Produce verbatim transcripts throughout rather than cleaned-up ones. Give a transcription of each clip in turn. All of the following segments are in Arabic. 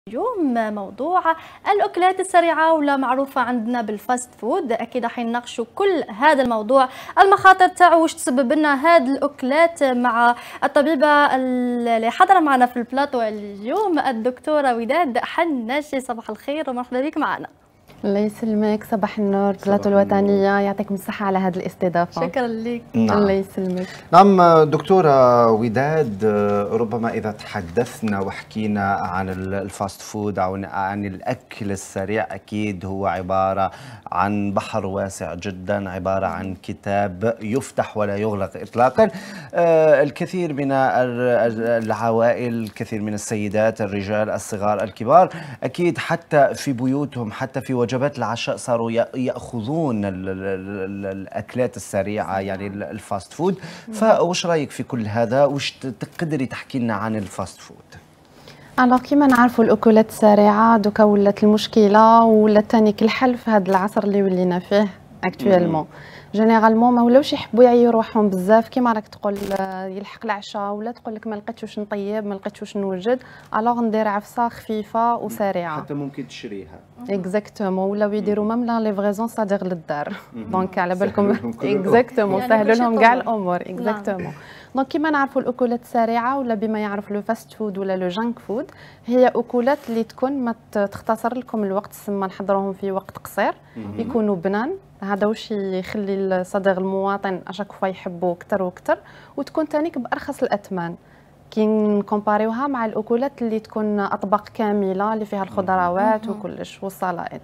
اليوم موضوع الأكلات السريعة ولا معروفة عندنا بالفاست فود. أكيد راح نناقشوا كل هذا الموضوع، المخاطر تاعو، واش تسبب لنا هذه الأكلات، مع الطبيبة اللي حاضرة معنا في البلاطو اليوم الدكتورة وداد حناشي. صباح الخير ومرحبا بك معنا. الله يسلمك، صباح النور. البلاطو الوطنية يعطيكم الصحة على هذه الاستضافة. شكرا لك. نعم. الله يسلمك. نعم دكتورة وداد، ربما إذا تحدثنا وحكينا عن الفاست فود أو عن الأكل السريع، أكيد هو عبارة عن بحر واسع جدا، عبارة عن كتاب يفتح ولا يغلق إطلاقا. الكثير من العوائل، الكثير من السيدات، الرجال، الصغار، الكبار، أكيد حتى في بيوتهم، حتى في وجبات العشاء صاروا يأخذون الأكلات السريعة، يعني الفاست فود. فوش رايك في كل هذا؟ وش تقدري تحكي لنا عن الفاست فود؟ الوغ كيما نعرفوا الاكلات السريعه دوكا ولات المشكله، ولات ثاني الحل في هذا العصر اللي ولينا فيه اكطويلمون. جينيرالمون ما ولاوش يحبوا يعيروا روحهم بزاف، كيما راك تقول يلحق العشاء ولا تقول لك ما لقيتش واش نطيب، ما لقيتش واش نوجد، الوغ ندير عفسه خفيفه وسريعه. حتى ممكن تشريها. اكزاكتومون، ولاو يديروا ميم لا ليفريزون صادر للدار. دونك على بالكم اكزاكتومون سهلوا لهم كاع الامور. اكزاكتومون. دونك كيما نعرفوا الاكلات السريعه ولا بما يعرف لو فاست فود ولا لو جانك فود، هي اكلات اللي تكون ما تختصر لكم الوقت، تسمى نحضروهم في وقت قصير، يكونوا بنان. هذا واش يخلي الصديق المواطن اشاك فوا يحبوا اكثر واكثر، وتكون ثانيك بارخص الاثمان كي نكومباريوها مع الاكلات اللي تكون اطباق كامله اللي فيها الخضروات وكلش والسلطات.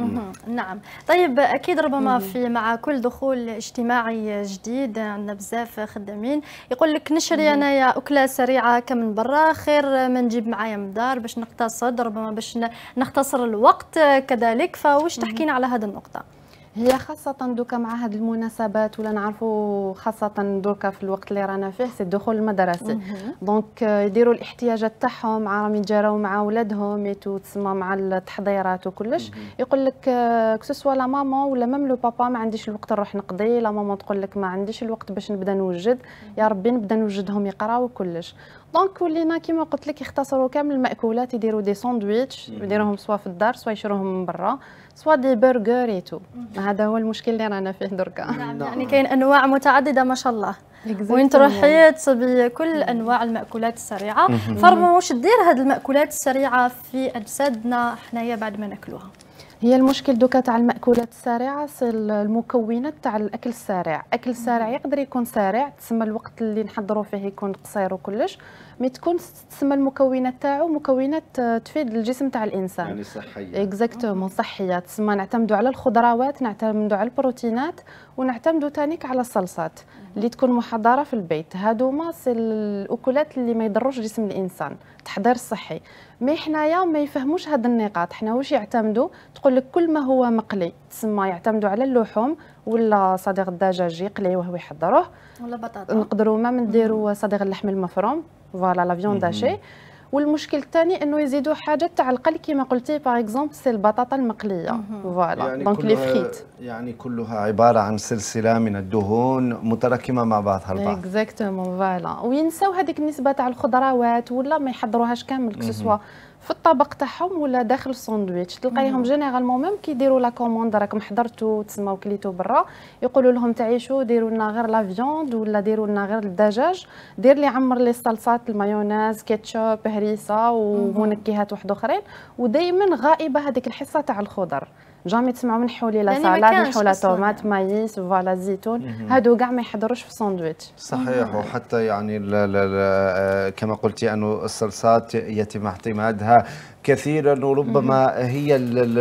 نعم. طيب اكيد ربما في مع كل دخول اجتماعي جديد عندنا بزاف خدامين يقول لك نشري انايا اكله سريعه كم من برا، خير ما نجيب معايا من الدار باش نقتصد، ربما باش نختصر الوقت كذلك. فواش تحكينا على هذه النقطه؟ هي خاصة دوكا مع هاد المناسبات ولا نعرفوا خاصة دوكا في الوقت اللي رانا فيه سي الدخول المدرسي، دونك يديروا الاحتياجات تاعهم، راهم يتجاراو مع ولادهم يتو تسمى مع التحضيرات وكلش. يقول لك كسوسوا لا ماما ولا ميم لو بابا ما عنديش الوقت نروح نقضي، لا ماما تقول لك ما عنديش الوقت باش نبدا نوجد، يا ربي نبدا نوجدهم يقراو وكلش. دونك ولينا كيما قلت لك يختصروا كامل المأكولات، يديروا دي ساندويتش يديروهم سوا في الدار سوا يشروهم من برا سوا دي برجر ايتو. هذا هو المشكل اللي رانا فيه دركا. نعم، يعني كاين انواع متعدده ما شاء الله، وين تروحي تصبي كل انواع المأكولات السريعه. فربما واش دير هذه المأكولات السريعه في اجسادنا حنايا بعد ما ناكلوها؟ هي المشكل دوكا تاع المأكولات السريعه سي المكونات تاع الاكل السريع. الاكل السريع يقدر يكون سريع، تسمى الوقت اللي نحضروا فيه يكون قصير وكلش، مي تكون تسمى المكونات تاعو مكونات تفيد الجسم تاع الانسان، يعني صحيه. اكزاكتومون صحيه، تسمى نعتمدوا على الخضروات، نعتمدوا على البروتينات، ونعتمدوا ثانيك على الصلصات اللي تكون محضره في البيت. هادوما سي الاكلات اللي ما يضروش جسم الانسان، تحضير صحي. مي حنايا ما يفهموش هاد النقاط. حنا واش يعتمدوا؟ تقول لك كل ما هو مقلي، تسمى يعتمدوا على اللحوم ولا صديق الدجاج يقليوه ويحضروه، ولا بطاطا. نقدروا ما نديروا صديق اللحم المفروم، فوالا لا فيون داشي. والمشكل الثاني انه يزيدوا حاجات تاع القلي كما قلتي باغ اكزومبل سي البطاطا المقليه، فوالا يعني دونك لي فريت. يعني كلها عباره عن سلسله من الدهون متراكمه مع بعضها البعض. اكزاكتومون فوالا. وينساو هذيك النسبه تاع الخضروات ولا ما يحضروهاش كامل، كسوا في الطبق تاعهم ولا داخل الساندويتش. تلقايهم جينيرالمون ميم كيديروا لا كوموند راكم حضرتوا تسمى كليتو برا، يقولوا لهم تعيشوا ديروا لنا غير لا فيوند ولا ديروا لنا غير الدجاج، دير لي عمر لي الصلصات، المايونيز، كيتشوب، هريسه ومنكهات واحد اخرين، ودائما غائبه هذيك الحصه تاع الخضر. جامي تسمعوا من حولي لا سالاد، من حولها طوماط، مايس، فوالا زيتون، هادو كاع ما يحضروش في الساندويتش. صحيح. وحتى يعني لا لا لا كما قلتي انه الصلصات يتم اعتمادها كثيرا، وربما هي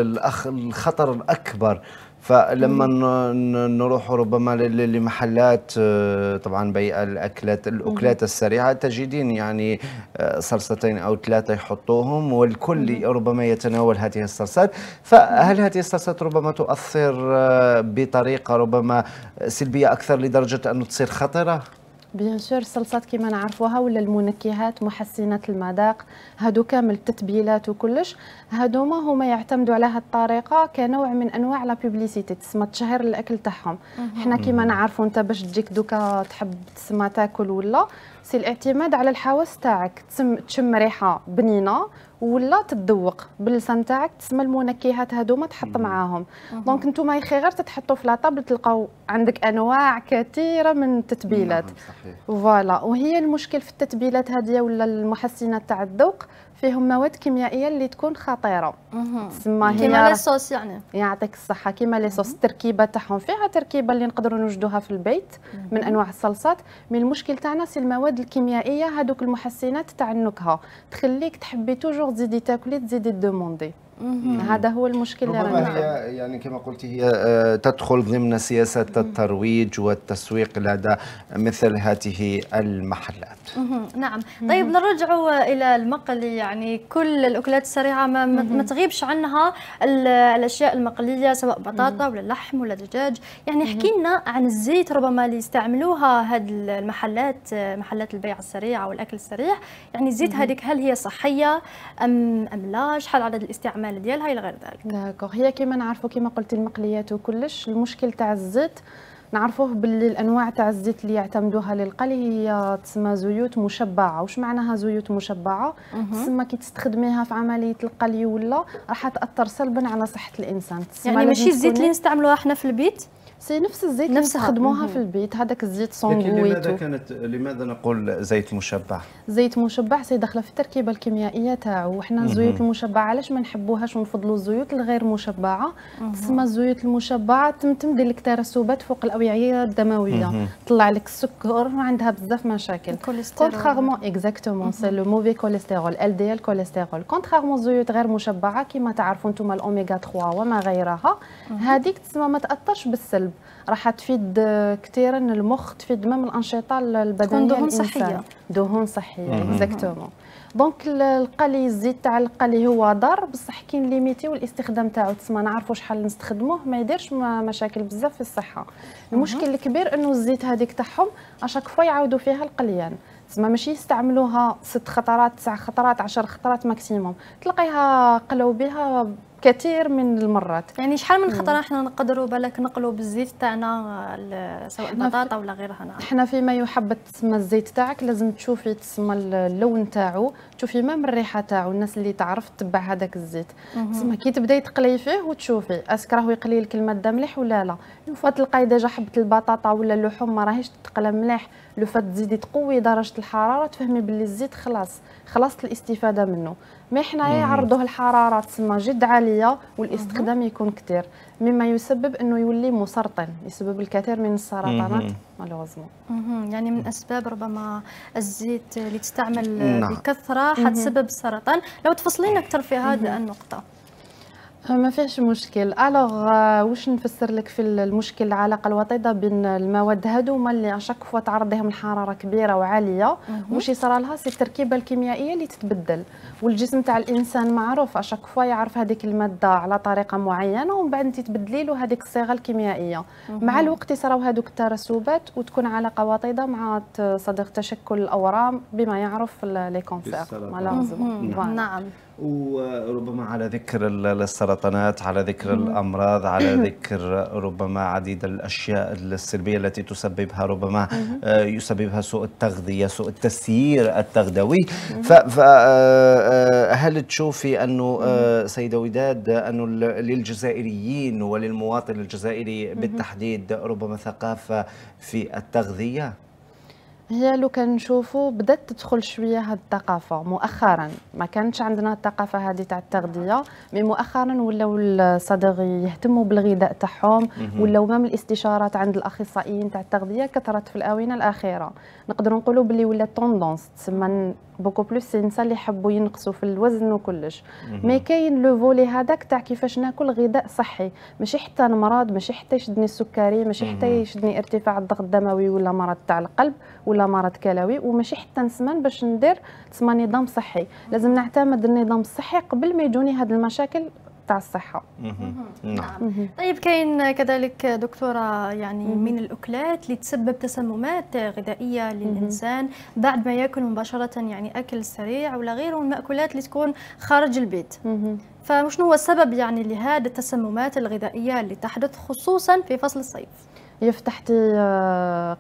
الخطر الاكبر. فلما نروح ربما لمحلات طبعا بيع الاكلات الاكلات السريعه، تجدين يعني صلصتين او ثلاثه يحطوهم والكل ربما يتناول هذه الصلصات. فهل هذه الصلصات ربما تؤثر بطريقه ربما سلبيه اكثر لدرجه انه تصير خطره؟ بيان سور الصلصات كيما نعرفوها ولا المنكهات محسنات المذاق، هادو كامل التتبيلات وكلش، هادوما هما يعتمدوا على هاد الطريقه كنوع من انواع لا بوبليسيتي، تسمى تشهير الاكل تاعهم. حنا كيما نعرفوا انت باش تجيك دوكا تحب تسمى تاكل ولا سي الاعتماد على الحواس تاعك، تشم ريحه بنينه ولا تتذوق باللسان نتاعك، تسمى المنكهات هذوما تحط معاهم. دونك نتوما يخي غير تتحطوا في لاطابل تلقاو عندك انواع كثيره من التتبيلات. فوالا، وهي المشكل في التتبيلات هذه ولا المحسنات تاع الذوق فيهم مواد كيميائيه اللي تكون خطيره. تسمى هي كيما لي صوص يعني. يعطيك الصحه، كيما لي صوص التركيبه تاعهم فيها تركيبه اللي نقدروا نوجدوها في البيت من انواع الصلصات، من المشكل تاعنا سي المواد الكيميائيه هذوك المحسنات تاع النكهه تخليك تحبي توجور تزيدي تاكلي تزيدي دوموندي. هذا هو المشكل اللي ربما هي يعني كما قلتي هي تدخل ضمن سياسة الترويج والتسويق لدى مثل هذه المحلات. نعم. طيب نرجع إلى المقلي، يعني كل الأكلات السريعة ما, ما تغيبش عنها الأشياء المقلية سواء بطاطا ولا لحم ولا دجاج. يعني احكي لنا عن الزيت ربما اللي يستعملوها هذه المحلات، محلات البيع السريع أو الأكل السريع. يعني الزيت هذيك هل هي صحية أم أم لا؟ شحال عدد الاستعمال ديالها الى غير ذلك؟ داكوغ، هي كما نعرفوا كما قلتي المقليات وكلش، المشكل تاع الزيت نعرفوه باللي الانواع تاع الزيت اللي يعتمدوها للقلي هي تسمى زيوت مشبعه. واش معناها زيوت مشبعه؟ تسمى كي تستخدميها في عمليه القلي ولا راح تاثر سلبا على صحه الانسان. يعني ماشي الزيت اللي نستعملوها احنا في البيت، سي نفس الزيت اللي نستخدموها في البيت، هذاك الزيت صونغويتو. لكن لماذا كانت لماذا نقول زيت مشبع؟ زيت مشبع سي داخله في التركيبه الكيميائيه تاعو. وحنا الزيوت المشبعه علاش ما نحبوهاش ونفضلوا الزيوت الغير مشبعه؟ تسمى الزيوت المشبعه تمتم دير لك ترسبات فوق الاوعيه الدمويه، طلع لك السكر وعندها بزاف مشاكل. كونترارمون اكزاكتومون سي لو موفي كوليسترول ال دي ال كوليسترول. كونترارمون الزيوت غير مشبعه كما تعرفوا انتم الاوميغا ثلاثة وما غيرها، هذيك تسمى ما تاثرش بالسلب، راح تفيد كثيرا المخ، تفيد مام الانشطه البدنيه دهون صحيه. دهون صحيه اكزاكتومون. دونك القلي الزيت تاع القلي هو ضار بصح كاين ليميتي والاستخدام تاعو تسمى نعرفوا شحال نستخدموه ما يديرش مشاكل بزاف في الصحه. المشكل الكبير انه الزيت هذيك تاعهم اشاك فوا يعاودوا فيها القليان، تسمى ماشي يستعملوها ست خطرات تسع خطرات عشر خطرات ماكسيموم، تلقيها قلوا بها كثير من المرات. يعني شحال من خطره احنا نقدروا بالك نقلوا بالزيت تاعنا سواء البطاطا ولا غيرها؟ نعم. احنا فيما يحب تسمى الزيت تاعك لازم تشوفي تسمى اللون تاعو، تشوفي مام الريحه تاعو، الناس اللي تعرف تتبع هذاك الزيت. تسمى كي تبداي تقلي فيه وتشوفي اسك راهو يقلي لك الماده مليح ولا لا. لو فات تلقاي ديجا حبه البطاطا ولا اللحوم ما راهيش تتقلى مليح، لو فات تزيدي تقوي درجه الحراره تفهمي باللي الزيت خلاص خلصت الاستفاده منه. مي حنايا يعرضوه الحراره تسمى جد عاليه والاستخدام يكون كثير، مما يسبب انه يولي مسرطن، يسبب الكثير من السرطانات مالوزمون. يعني من اسباب ربما الزيت اللي تستعمل بكثره حتسبب السرطان. لو تفصلين اكثر في هذه النقطه. ما فيهش مشكل. الوغ واش نفسر لك في المشكل العلاقه الوطيده بين المواد هذوما اللي اشاك فوا تعرضيهم لحراره كبيره وعاليه، واش يصرى لها سي التركيبه الكيميائيه اللي تتبدل، والجسم تاع الانسان معروف اشاك فوا يعرف هذيك الماده على طريقه معينه ومن بعد انت تبدلي له هذيك الصيغه الكيميائيه. مع الوقت يصراو هذوك الترسبات وتكون علاقه وطيده مع صديق تشكل الاورام بما يعرف لي كونسير مالوزمون. نعم. وربما على ذكر السرطانات، على ذكر الأمراض، على ذكر ربما عديد الأشياء السلبية التي تسببها ربما يسببها سوء التغذية، سوء التسيير التغذوي. فهل تشوفي أنه سيدة وداد أنه للجزائريين وللمواطن الجزائري بالتحديد ربما ثقافة في التغذية؟ هي لو كان نشوفوا بدات تدخل شويه هاد الثقافه مؤخرا، ما كانتش عندنا الثقافه هذه تاع التغذيه، مي مؤخرا ولاو الصديق يهتموا بالغذاء تاعهم، ولاو مام الاستشارات عند الاخصائيين تاع التغذيه كثرت في الاونه الاخيره. نقدروا نقولوا باللي ولا توندونس تسمى بوكو بلوس النساء اللي يحبوا ينقصوا في الوزن وكلش. مي كاين لو فولي هذاك تاع كيفاش ناكل غذاء صحي، ماشي حتى نمرض، ماشي حتى يشدني السكري، ماشي حتى يشدني ارتفاع الضغط الدموي ولا مرض تاع القلب ولا مرض كلوي، وماشي حتى نسمن باش ندير تسمى نظام صحي. لازم نعتمد النظام الصحي قبل ما يجوني هذه المشاكل تاع الصحه. نعم. طيب كاين كذلك دكتوره يعني من الاكلات اللي تسبب تسممات غذائيه للانسان بعد ما ياكل مباشره، يعني اكل سريع ولا غيره من المأكولات اللي تكون خارج البيت. فشنو هو السبب يعني لهذه التسممات الغذائيه اللي تحدث خصوصا في فصل الصيف؟ يفتحتي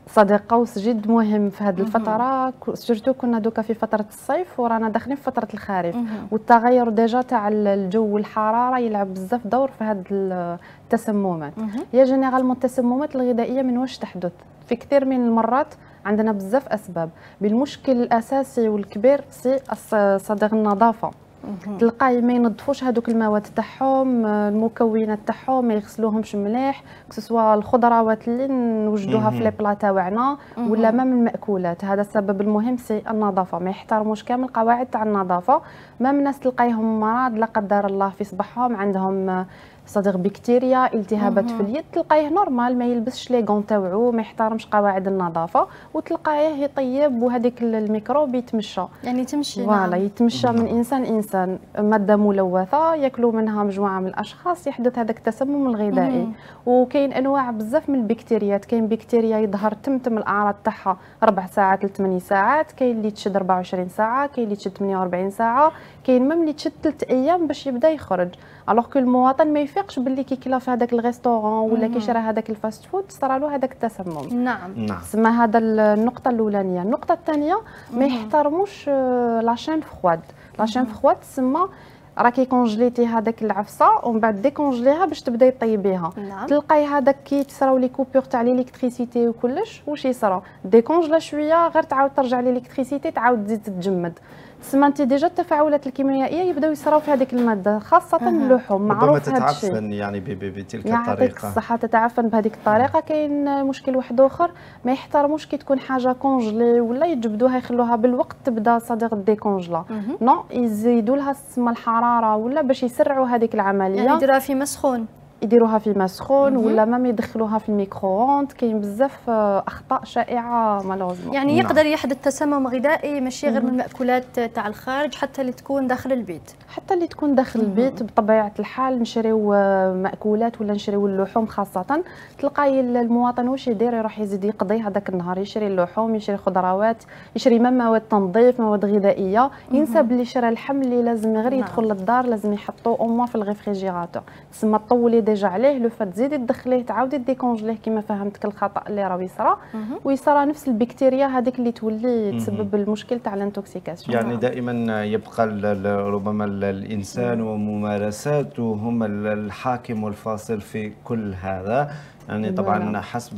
صديق قوس جد مهم في هذه الفتره، سورتو كنا دوكا في فتره الصيف ورانا داخلين في فتره الخريف، والتغير ديجا تاع الجو والحراره يلعب بزاف دور في هذه التسممات. هي جينيرالمون التسممات الغذائيه من واش تحدث؟ في كثير من المرات عندنا بزاف اسباب، بالمشكل الاساسي والكبير سي صديق النظافه. تلقاي ما ينظفوش هذوك المواد تاعهم، المكونات تاعهم ما يغسلوهمش مليح، سواء الخضروات اللي نوجدوها في لي بلا تاعنا ولا ما من المأكولات. هذا السبب المهم سي النظافه، ما يحترموش كامل القواعد تاع النظافه. ما من الناس تلقايهم مرض لا قدر الله في صباحهم عندهم صديق بكتيريا، التهابات في اليد، تلقايه نورمال ما يلبسش لي غون تاوعو، ما يحترمش قواعد النظافه، وتلقايه يطيب وهذيك الميكروب يتمشى، يعني تمشي فوالا نعم. يتمشى من انسان انسان. ماده ملوثه ياكلوا منها مجموعه من الاشخاص، يحدث هذاك التسمم الغذائي. وكاين انواع بزاف من البكتيريات، كاين بكتيريا يظهر تمتم الاعراض تاعها ربع ساعات ل ثمانية ساعات، كاين اللي تشد أربعة وعشرين ساعه، كاين اللي تشد ثمانية وأربعين ساعه، كاين ميم اللي تشد ثلاث ايام باش يبدا يخرج. الوغ كو المواطن ما يفيقش باللي كي كلا في هذاك الريستورون ولا كي شرا هذاك الفاست فود صرالو هذاك التسمم. نعم نعم. سما هذا النقطه الاولانيه. النقطه الثانيه ما يحترموش لاشين فخواد. لاشين فخواد تسمى راكي كونجليتي هذاك العفسه ومن بعد ديكونجليها باش تبداي طيبيها. نعم. تلقاي هذاك كي تصراو لي كوبور تاع ليليكتريسيتي وكلش واش يصرا ديكونجلا شويه غير تعاود ترجع ليليكتريسيتي تعاود تزيد تتجمد. تسمى انت ديجا التفاعلات الكيميائيه يبداو يصراو في هذيك الماده خاصه اللحوم. معروف هذا الشيء. تتعفن يعني بتلك يعطيك الطريقه. الصحه تتعفن بهذيك الطريقه. كاين مشكل واحد اخر ما يحترموش كي تكون حاجه كونجلي ولا يجبدوها يخلوها بالوقت تبدا صديق ديكونجلا، نو يزيدوا لها تسمى الحراره ولا باش يسرعوا هذيك العمليه، يعني يديروها في مسخون، يديروها في ماء سخون ولا ما يدخلوها في الميكرووند. كاين بزاف اخطاء شائعه مالوزمون. يعني يقدر يحدث تسمم غذائي ماشي غير من المأكولات تاع الخارج، حتى اللي تكون داخل البيت. حتى اللي تكون داخل البيت بطبيعه الحال نشريو مأكولات ولا نشريو اللحوم خاصه. تلقاي المواطن واش يدير؟ يروح يزيد يقضي هذاك النهار يشري اللحوم، يشري خضروات، يشري ما مواد تنظيف، مواد غذائيه، ينسى بلي شرا اللحم اللي لازم غير يدخل للدار لازم يحطوه اوموا في الريفريجيراتور. تسمى طولي ديجا عليه لو فات تزيدي تدخليه تعاودي ديكونجليه كما فهمتك الخطا اللي راه يصرى، ويصرى نفس البكتيريا هذيك اللي تولي تسبب المشكل تاع الانتوكسيكاسيون. يعني دائما يبقى ربما الانسان وممارساته هم الحاكم والفاصل في كل هذا. يعني طبعا حسب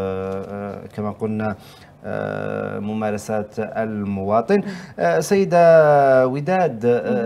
كما قلنا ممارسات المواطن. سيدة وداد،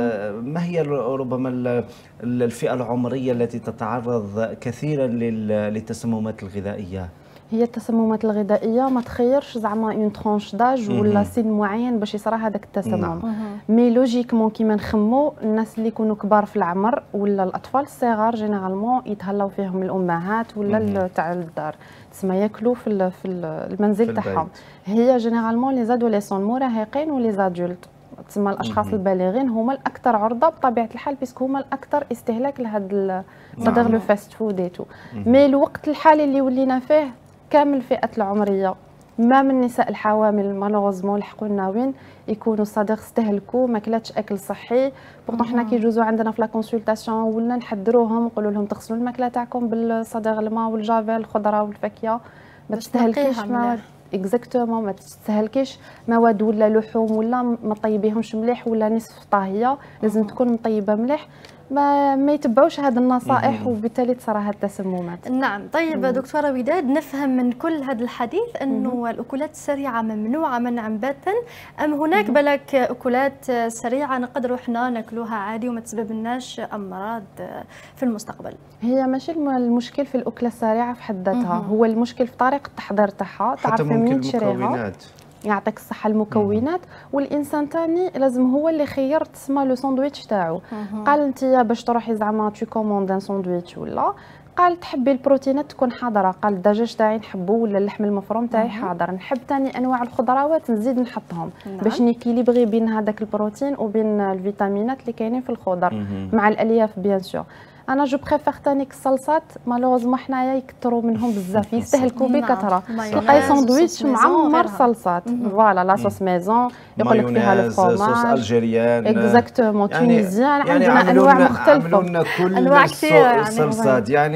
ما هي ربما الفئة العمرية التي تتعرض كثيرا للتسممات الغذائية؟ هي التسممات الغذائيه ما تخيرش زعما اون ترونش داج ولا سن معين باش يصرى هذاك التسمم. مي لوجيكمون كيما نخمو الناس اللي يكونوا كبار في العمر ولا الاطفال الصغار جينيرالمون يتهلاو فيهم الامهات ولا تاع الدار، تسمى ياكلوا في في المنزل تاعهم. هي جينيرالمون لي زادوليسون المراهقين ولي زادولت تسمى الاشخاص البالغين هما الاكثر عرضه بطبيعه الحال بيسكو هما الاكثر استهلاك لهذا صدر لو فاست فود ايتو. مي الوقت الحالي اللي ولينا فيه كامل الفئات العمريه ما من النساء الحوامل مالوغوزمون لحقوا لنا وين يكونوا صديق استهلكوا ما كلاتش اكل صحي. بورطون حنا كيجوزوا عندنا في لا كونسلطاسيون ولا نحذروهم نقولوا لهم تغسلوا الماكله تاعكم بالصديق الماء والجافيل الخضره والفاكهه، ما تستهلكيش ما اكزاكتومون ما تستهلكيش مواد ولا لحوم ولا ما طيبيهمش مليح ولا نصف طاهيه، لازم تكون مطيبه مليح. ما ما يتبعوش هذه النصائح وبالتالي تصرى هذه التسممات. نعم. طيب دكتوره وداد، نفهم من كل هذا الحديث انه الاكلات السريعه ممنوعه منعا باتا، ام هناك بالك اكلات سريعه نقدروا احنا ناكلوها عادي وما تسبب لناش امراض في المستقبل؟ هي ماشي المشكل في الاكله السريعه في حد ذاتها، هو المشكل في طريقه التحضير تاعها. حتى ممكن المكونات يعطيك الصحه المكونات. والانسان ثاني لازم هو اللي خير تسمى لو ساندويتش تاعو. قال انت باش تروحي زعما تو كوموند ان ساندويتش ولا قال تحبي البروتينات تكون حاضره، قال الدجاج تاعي نحبه ولا اللحم المفروم تاعي حاضر، نحب ثاني انواع الخضروات نزيد نحطهم نعم. باش نيكيليبري بين هذاك البروتين وبين الفيتامينات اللي كاينين في الخضر مع الالياف بيان سور. انا جو بريفير ثاني الصلصات مالوزمون حنايا يكثروا منهم بزاف يستهلكوا بكثره. تلقاي ساندويتش معمر صلصات فوالا لا صوص ميزون يقول لك فيها الفرماج صوص الجيريان اكزاكتومون تونيزيان يعني عندنا انواع مختلفه عملوا لنا كل انواع كثيره يعني الصلصات. يعني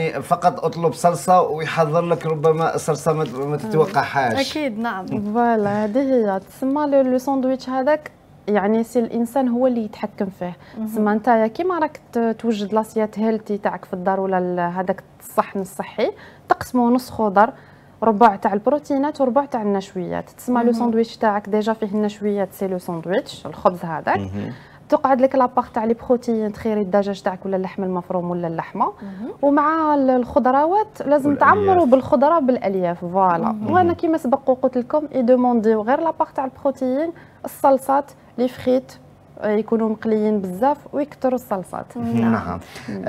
يعني فقط اطلب صلصه ويحضر لك ربما صلصه ما تتوقعهاش. اكيد نعم. فوالا هذه هي تسمى لو ساندويتش هذاك، يعني سي الانسان هو اللي يتحكم فيه. تسمى انت كيما راك توجد لاسيات هيلتي تاعك في الدار ولا هذاك الصحن الصحي، تقسمه نص خضر، ربع تاع البروتينات وربع تاع النشويات. تسمى لو ساندويتش تاعك ديجا فيه النشويات، سي لو ساندويتش الخبز هذاك. تقعد لك لاباغ تاع لي بروتين، تخيري الدجاج تاعك ولا اللحم المفروم ولا اللحمه، ومع الخضروات لازم تعمروا بالخضره بالالياف. فوالا. وانا كيما سبق وقلت لكم يدومونديو غير لاباغ تاع البروتين، الصلصات لي فريت يكونوا مقليين بزاف ويكثروا الصلصات. نعم.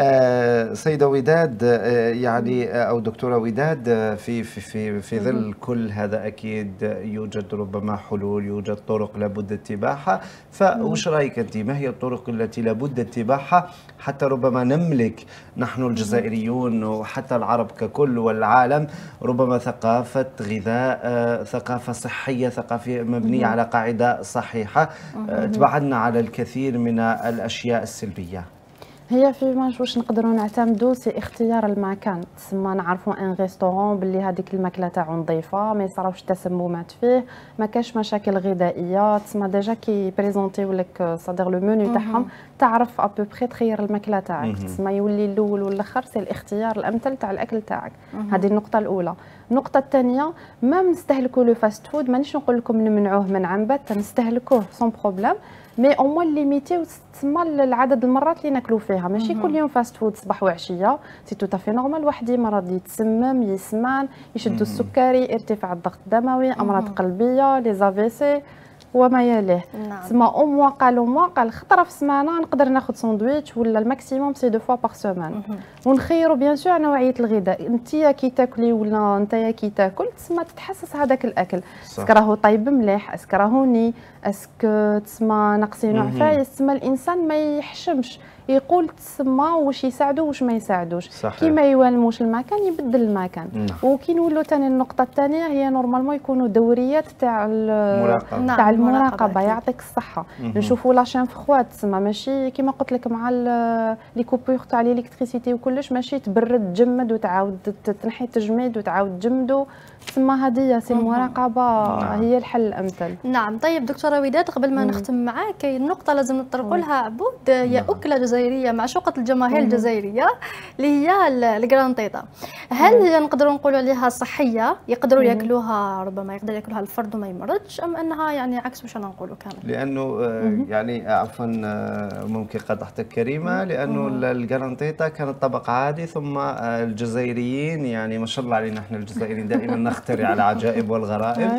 آه سيدة وداد، آه يعني آه او دكتورة وداد، آه في في في في ظل كل هذا اكيد يوجد ربما حلول، يوجد طرق لابد اتباعها، فوش رايك انت؟ ما هي الطرق التي لابد اتباعها حتى ربما نملك نحن الجزائريون وحتى العرب ككل والعالم ربما ثقافة غذاء، آه ثقافة صحية، ثقافة مبنية على قاعدة صحيحة، آه تبعدنا على الكثير من الاشياء السلبيه؟ هي في ماش واش نقدروا نعتمدوا سي اختيار المكان. تسمى نعرفوا ان ريستورون باللي هذيك الماكله تاعو نظيفه، ما يصراوش تسممات فيه، ما كاش مشاكل غذائيه. تسمى ديجا كي بريزونتيو لك صادير لو منيو تاعهم تعرف ابو بري تخير الماكله تاعك. تسمى يولي الاول والاخر سي الاختيار الامثل تاع الاكل تاعك. هذه النقطه الاولى. النقطه الثانيه، ما نستهلكوا لو فاست فود، مانيش نقول لكم نمنعوه منعا باتا، نستهلكوه سون بروبليم، مي او موان ليميتيو تسمى العدد المرات اللي ناكلوا فيها. ماشي كل يوم فاست فود صباح وعشيه، سي تو تافي نورمال. واحد مرض يتسمم، يسمان، يشدوا السكري، ارتفاع الضغط الدموي، امراض قلبيه، لي زافيسي وما يليه. تسمى او موا قالوا موا قال خطره في السمانه نقدر ناخذ ساندويتش ولا الماكسيموم سي دو فوا باغ سومان. ونخيروا بيان سور نوعيه الغذاء. انت كي تاكلي ولا انت كي تاكل تسمى تتحسس هذاك الاكل، اسكو راهو طيب مليح، اسكو راهو ني، اسكو تسمى ناقصي نوع فايس. تسمى الانسان ما يحشمش يقول تسمى واش يساعدو واش ما يساعدوش. كي ما يوالموش المكان يبدل المكان. وكي نولوا ثاني النقطه الثانيه هي نورمالمون يكونوا دوريات تاع المراقبه تاع المراقبه. يعطيك الصحه. نشوفوا لاشين فخوات تسمى ماشي كيما قلت لك مع لي كوبور تاع الالكتريسيتي وكلش، ماشي تبرد تجمد وتعاود تنحي تجميد وتعاود تجمدو. تسمى هذه سي المراقبه هي الحل الامثل. نعم. طيب دكتوره وداد، قبل ما نختم معاك كاين نقطه لازم نطرقوا لها عبود، هي اكله جزائريه معشوقه الجماهير الجزائريه اللي هي الكرانطيطه. هل نقدروا نقولوا عليها صحيه، يقدروا ياكلوها، ربما يقدر ياكلوها الفرد وما يمرضش، ام انها يعني عكس واش انا نقولوا كامل؟ لانه يعني عفوا ممكن قطعتك كريمه، لانه الكرانطيطه كانت طبق عادي، ثم الجزائريين يعني ما شاء الله علينا احنا الجزائريين دائما نخترع العجائب والغرائب،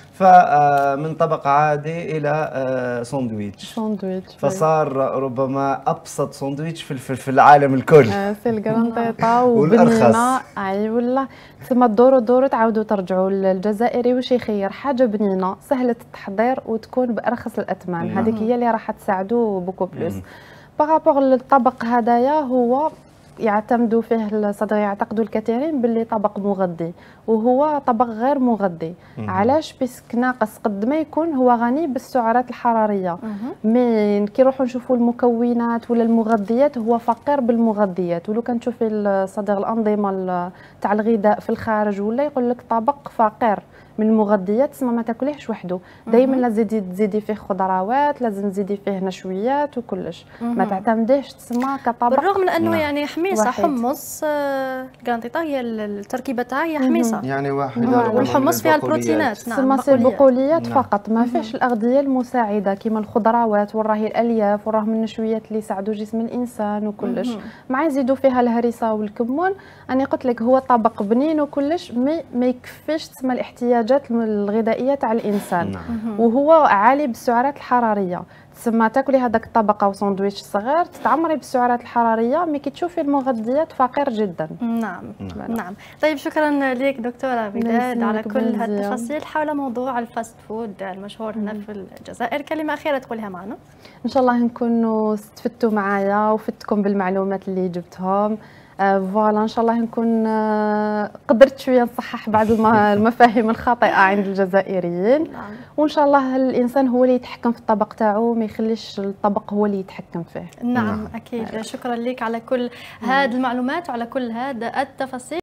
فمن طبق عادي الى ساندويتش. ساندويتش فصار ربما ابسط ساندويتش في في العالم الكل. في الكرانطيطه وبنينه. اي والله. ثم دوروا دوروا تعاودوا ترجعوا للجزائري واش يخير حاجه بنينه سهله التحضير وتكون بارخص الاثمان. هذيك هي اللي راح تساعدوا بوكو بلوس. بارابور للطبق هدايا، هو يعتمدوا فيه صدق يعتقدوا الكثيرين باللي طبق مغذي، وهو طبق غير مغذي. علاش؟ بيسك ناقص قد ما يكون هو غني بالسعرات الحراريه. مي كي نروحوا نشوفوا المكونات ولا المغذيات هو فقير بالمغذيات. ولو كان تشوفي صدق الانظمه تاع الغذاء في الخارج ولا يقول لك طبق فقير من المغذيات، تسمى ما تاكليهش وحده، دائما لازم تزيدي فيه خضروات، لازم تزيدي فيه نشويات وكلش، ما تعتمديش تسمى كطبق. بالرغم من انه يعني حميصه حمص الكرانطيطه هي التركيبه تاعها هي حميصه يعني واحده، والحمص فيها البروتينات. نعم، تسمى البقوليات فقط، ما فيش الاغذيه المساعده كيما الخضروات وراهي الالياف وراهم النشويات اللي يساعدوا جسم الانسان وكلش. مع يزيدوا فيها الهريسه والكمون. انا قلت لك هو طبق بنين وكلش، مي ما يكفيش تسمى الاحتياجات الغذائيه تاع الانسان. وهو عالي بالسعرات الحراريه. تسمى تاكلي هذاك الطبق او ساندويتش صغير تتعمري بالسعرات الحراريه، مي كي تشوفي المغذيات فقير جدا. نعم نعم. طيب شكرا لك دكتوره وداد على كل هالتفاصيل حول موضوع الفاست فود المشهور هنا في الجزائر. كلمه اخيره تقولها معنا؟ ان شاء الله نكونوا استفدتوا معايا وفدتكم بالمعلومات اللي جبتهم. فوالا ان شاء الله نكون آه قدرت شويه نصحح بعض المفاهيم الخاطئه عند الجزائريين. وان شاء الله الانسان هو اللي يتحكم في الطبق تاعو، ما يخليش الطبق هو اللي يتحكم فيه. نعم, نعم. اكيد. شكرا لك على كل هذه المعلومات وعلى كل هذا التفاصيل.